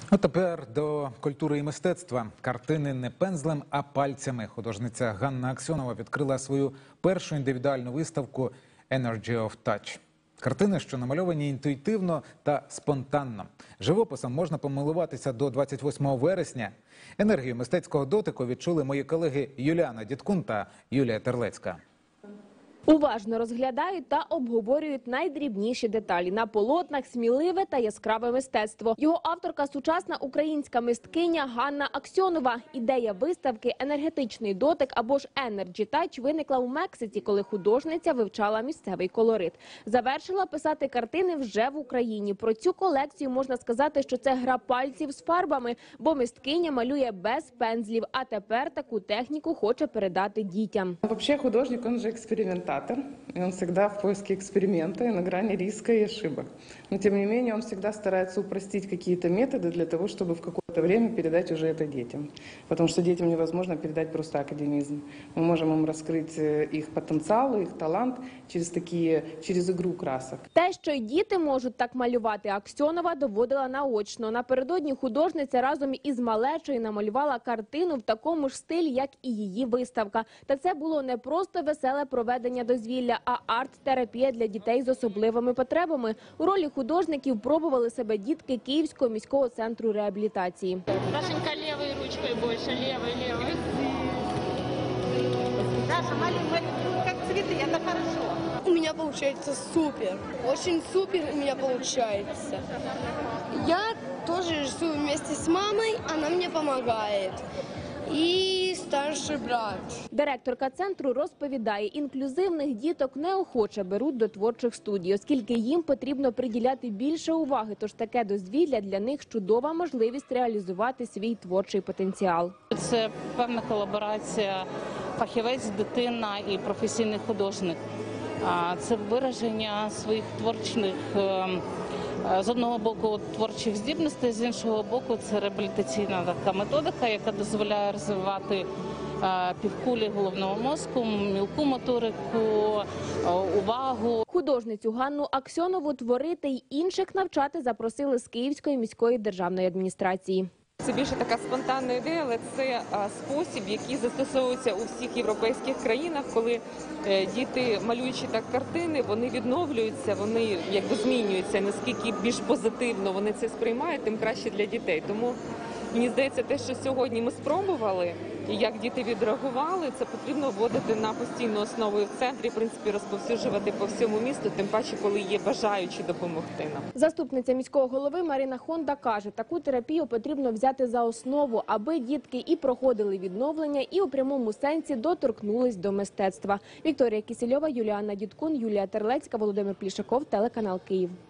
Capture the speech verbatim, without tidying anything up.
А тепер до культури і мистецтва. Картини не пензлем, а пальцями. Художниця Ганна Аксьонова відкрила свою першу індивідуальну виставку «Energy of Touch». Картини, що намальовані інтуїтивно та спонтанно. Живописом можна помилуватися до двадцять восьмого вересня. Енергію мистецького дотику відчули мої колеги Юліана Дідкун та Юлія Терлецька. Уважно розглядають та обговорюють найдрібніші деталі. На полотнах сміливе та яскраве мистецтво. Його авторка – сучасна українська мисткиня Ганна Аксьонова. Ідея виставки «Енергетичний дотик» або ж «Energy Touch» виникла у Мексиці, коли художниця вивчала місцевий колорит. Завершила писати картини вже в Україні. Про цю колекцію можна сказати, що це гра пальців з фарбами, бо мисткиня малює без пензлів, а тепер таку техніку хоче передати дітям. Вообще художник, он же экспериментатор. И он всегда в поиске эксперимента и на грани риска и ошибок. Но тем не менее он всегда старается упростить какие-то методы для того, чтобы в какое-то время передать уже это детям. Потому что детям невозможно передать просто академизм. Мы можем им раскрыть их потенциал, их талант через такие, через игру красок. Те, що й діти можуть так малювати, Аксьонова доводила наочно. Напередодні художниця разом із малечою намалювала картину в такому ж стилі, як і її виставка. Та це було не просто веселе проведення дозвілля, а арт-терапія для дітей з особливими потребами. У ролі художників пробували себе дітки Київського міського центру реабілітації. Дашенька, левой ручкой больше, левой, левой. Даша, маленькая, как цветы, это хорошо. У меня получается супер, очень супер у меня получается. Я тоже рисую вместе с мамой, она мне помогает. І старший брат. Директорка центру розповідає, інклюзивних діток неохоче беруть до творчих студій, оскільки їм потрібно приділяти більше уваги, тож таке дозвілля для них чудова можливість реалізувати свій творчий потенціал. Це певна колаборація фахівець, дитина і професійний художник. Це вираження своїх творчих, з одного боку, творчих здібностей, з іншого боку, це реабілітаційна така методика, яка дозволяє розвивати півкулі головного мозку, мілку моторику, увагу. Художницю Ганну Аксьонову творити й інших навчати запросили з Київської міської державної адміністрації. Це більше така спонтанна ідея, але це спосіб, який застосовується у всіх європейських країнах, коли діти, малюючи так картини, вони відновлюються, вони якби змінюються. Наскільки більш позитивно вони це сприймають, тим краще для дітей. Тому мені здається, те, що сьогодні ми спробували, і як діти відреагували, це потрібно вводити на постійну основу і в центрі, в принципі, розповсюджувати по всьому місту, тим паче, коли є бажаючі допомогти нам. Заступниця міського голови Марина Хонда каже, таку терапію потрібно взяти за основу, аби дітки і проходили відновлення, і у прямому сенсі доторкнулись до мистецтва. Вікторія Кісельова, Юліана Дідкун, Юлія Терлецька, Володимир Плішаков, телеканал Київ.